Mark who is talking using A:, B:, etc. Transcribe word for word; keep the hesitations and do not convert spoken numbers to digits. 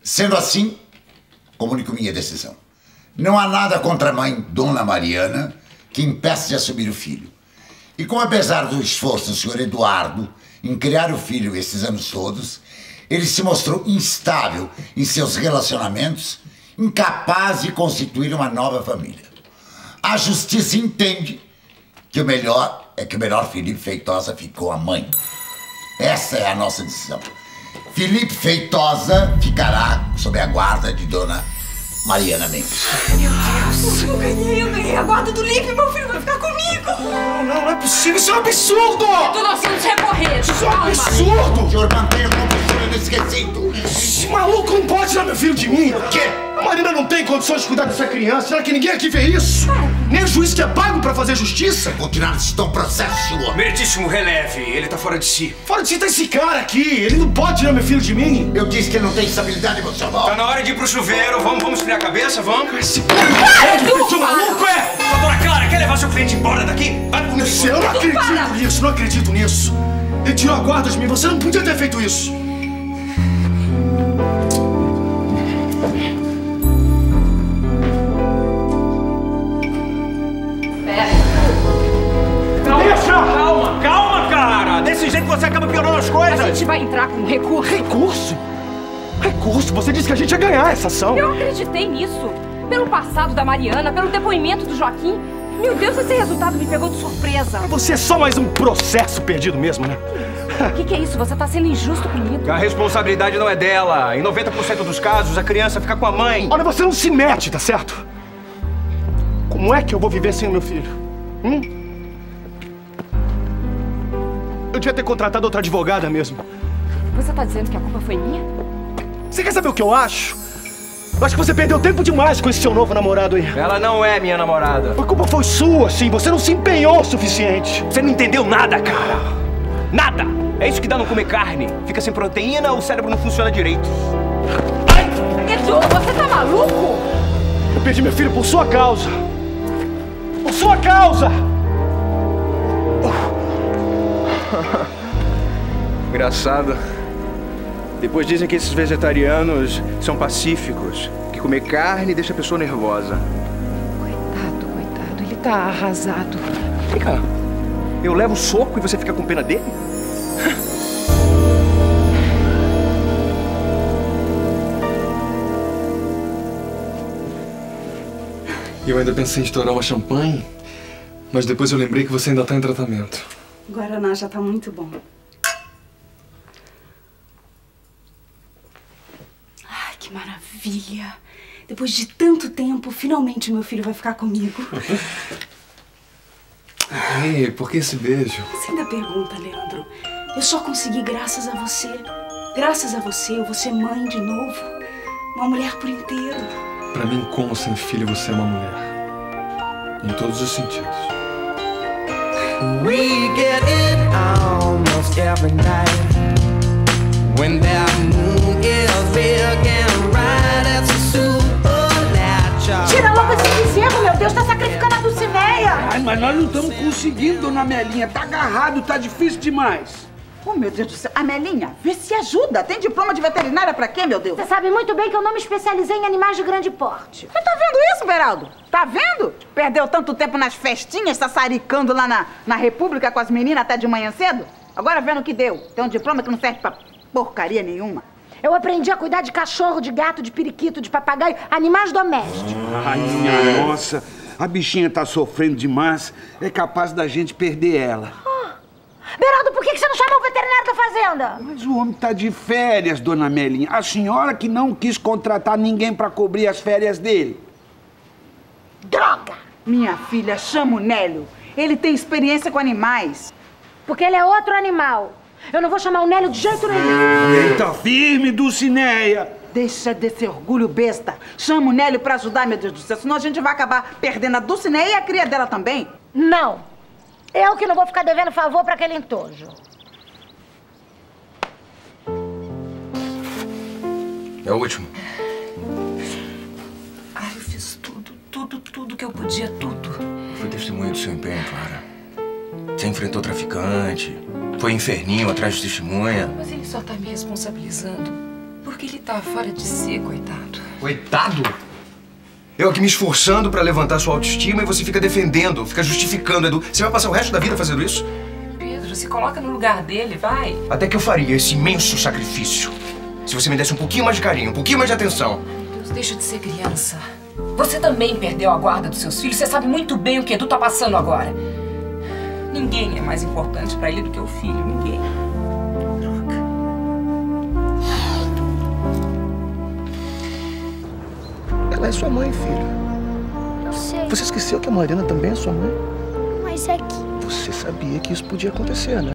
A: Sendo assim, comunico minha decisão. Não há nada contra a mãe, Dona Mariana, que impeça de assumir o filho. E como, apesar do esforço do senhor Eduardo em criar o filho esses anos todos, ele se mostrou instável em seus relacionamentos, incapaz de constituir uma nova família. A justiça entende que o melhor é que o menor Felipe Feitosa fique com a mãe. Essa é a nossa decisão. Felipe Feitosa ficará sob a guarda de Dona Mariana Mendes.
B: Meu Deus! Eu ganhei, eu ganhei a guarda do Lipe, meu filho vai ficar comigo!
C: Não, não, não é possível, isso é um absurdo!
B: Tu nós vamos recorrer,
C: isso é um absurdo!
A: O senhor mantenha como possível inesquecido.
C: Esse maluco não pode tirar meu filho de mim! O quê? A Marina não tem condições de cuidar dessa criança. Será que ninguém aqui vê isso? Nem o juiz que é pago pra fazer justiça?
A: Continuar nesse tom processo, senhor.
D: Meritíssimo, releve. Ele tá fora de si.
C: Fora de si tá esse cara aqui. Ele não pode tirar meu filho de mim.
A: Eu disse que ele não tem estabilidade emocional.
D: Tá na hora de ir pro chuveiro. Vamos, vamos esfriar a cabeça, vamos?
C: Esse cara é seu maluco, é?
D: Doutora Clara, quer levar seu cliente embora daqui? Vai comigo.
C: Eu não acredito nisso, não acredito nisso. Ele tirou a guarda de mim. Você não podia ter feito isso.
D: Calma, calma, cara! Desse jeito você acaba piorando as coisas!
B: A gente vai entrar com recurso.
C: Recurso? Recurso? Você disse que a gente ia ganhar essa ação.
B: Eu acreditei nisso. Pelo passado da Mariana, pelo depoimento do Joaquim. Meu Deus, esse resultado me pegou de surpresa.
C: Você é só mais um processo perdido mesmo, né?
B: O que, que é isso? Você tá sendo injusto comigo.
D: A responsabilidade não é dela. Em noventa por cento dos casos, a criança fica com a mãe.
C: Olha, você não se mete, tá certo? Como é que eu vou viver sem o meu filho? Hum? Eu devia ter contratado outra advogada mesmo.
B: Você tá dizendo que a culpa foi minha?
C: Você quer saber o que eu acho? Eu acho que você perdeu tempo demais com esse seu novo namorado aí.
D: Ela não é minha namorada.
C: A culpa foi sua, sim. Você não se empenhou o suficiente.
D: Você não entendeu nada, cara. Nada. É isso que dá não comer carne. Fica sem proteína, o cérebro não funciona direito.
B: Ai! Edu, você tá maluco?
C: Eu perdi meu filho por sua causa. Por sua causa!
D: Engraçado. Depois dizem que esses vegetarianos são pacíficos, que comer carne deixa a pessoa nervosa.
B: Coitado, coitado. Ele tá arrasado.
D: Vem cá. Eu levo soco e você fica com pena dele?
E: Eu ainda pensei em estourar uma champanhe, mas depois eu lembrei que você ainda tá em tratamento.
F: O Guaraná já tá muito bom. Ai, que maravilha! Depois de tanto tempo, finalmente meu filho vai ficar comigo.
E: Ei, por que esse beijo?
F: Você ainda pergunta, Leandro. Eu só consegui graças a você. Graças a você, eu vou ser mãe de novo. Uma mulher por inteiro.
E: Pra mim, com ou sem filho, você é uma mulher. Em todos os sentidos.
G: We get it almost every night. When that moon is big and bright, it's a supernatural.
H: Tira logo esse bezerro, meu Deus, tá sacrificando a Dulcineia.
I: Ai, mas nós não estamos conseguindo, dona Melinha. Tá agarrado, tá difícil demais.
H: Oh, meu Deus do céu. Amelinha, vê se ajuda. Tem diploma de veterinária pra quê, meu Deus?
J: Você sabe muito bem que eu não me especializei em animais de grande porte.
H: Você tá vendo isso, Beraldo? Tá vendo? Perdeu tanto tempo nas festinhas, sassaricando lá na, na República com as meninas até de manhã cedo? Agora vendo o que deu. Tem um diploma que não serve pra porcaria nenhuma.
J: Eu aprendi a cuidar de cachorro, de gato, de periquito, de papagaio, animais domésticos.
I: Ai, minha nossa. A bichinha tá sofrendo demais. É capaz da gente perder ela.
J: Beraldo, por que você não chamou o veterinário da fazenda?
I: Mas o homem tá de férias, dona Melinha. A senhora que não quis contratar ninguém pra cobrir as férias dele.
J: Droga!
H: Minha filha, chama o Nélio. Ele tem experiência com animais.
J: Porque ele é outro animal. Eu não vou chamar o Nélio de jeito nenhum.
I: Ele tá firme, Dulcineia.
H: Deixa desse orgulho besta. Chama o Nélio pra ajudar, meu Deus do céu. Senão a gente vai acabar perdendo a Dulcineia e a cria dela também.
J: Não. Eu que não vou ficar devendo favor pra aquele entojo.
D: É o último.
F: Ai, eu fiz tudo, tudo, tudo que eu podia, tudo.
D: Foi testemunha do seu empenho, Clara. Você enfrentou traficante, foi inferninho atrás de testemunha.
F: Mas ele só tá me responsabilizando porque
B: porque ele tá fora de si, coitado.
C: Coitado? Eu aqui me esforçando pra levantar sua autoestima e você fica defendendo, fica justificando, Edu. Você vai passar o resto da vida fazendo isso?
B: Pedro, se coloca no lugar dele, vai.
C: Até que eu faria esse imenso sacrifício se você me desse um pouquinho mais de carinho, um pouquinho mais de atenção.
B: Meu Deus, deixa de ser criança. Você também perdeu a guarda dos seus filhos. Você sabe muito bem o que Edu tá passando agora. Ninguém é mais importante pra ele do que o filho. Ninguém.
C: Ela é sua mãe, filho.
J: Eu sei.
C: Você esqueceu que a Mariana também é sua mãe?
J: Mas é que...
C: Você sabia que isso podia acontecer, né?